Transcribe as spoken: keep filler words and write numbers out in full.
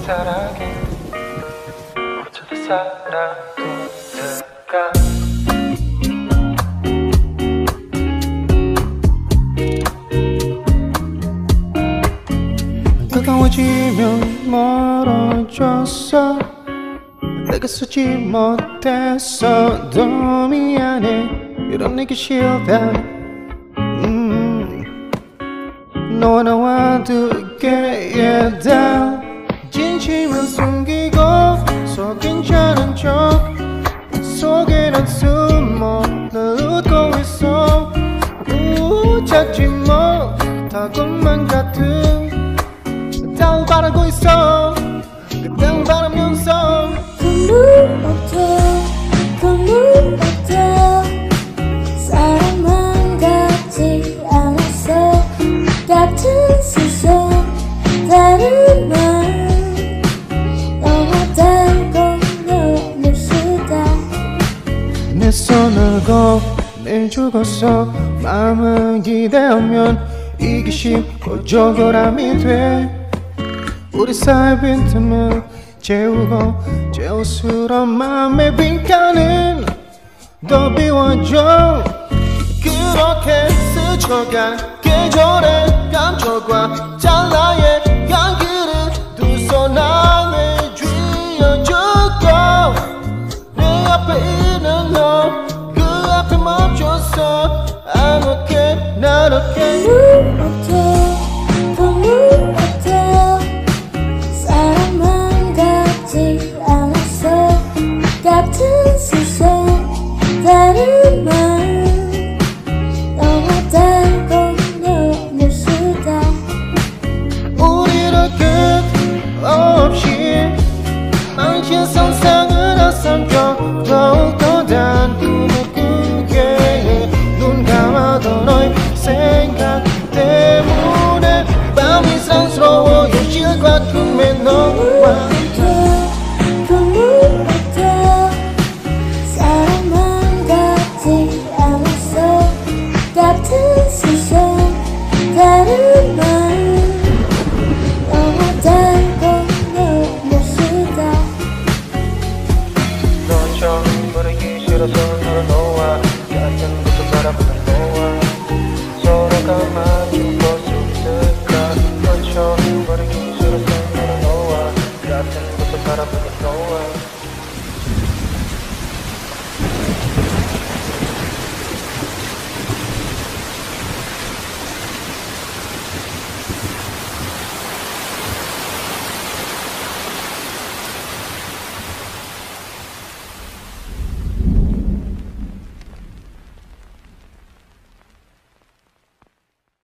사랑해 어쩌다 살아도 될까 가까워지면 멀어졌어 내가 쓰지 못했어 더 미안해 이런 내게 싫다 음. 너와 나와 두께에 다 진심을 숨기고 속 괜찮은 척 속에는 숨어 널 웃고 있어 우 찾지 못하고만 같은 땅 바라고 있어 그 땅 바라면서 건물 같아 건물 같아 사람만 같지 않았어 같은 시선 다른 말 너와 달고 너를 쓰다 내 손을 꺼내주고서 마음을 기대하면 이기심 고조결함이 돼 우리 사이 빈틈을 채우고 재우스러운 마음의 빈칸은 더 비워줘 그렇게 스쳐간 계절의 감정과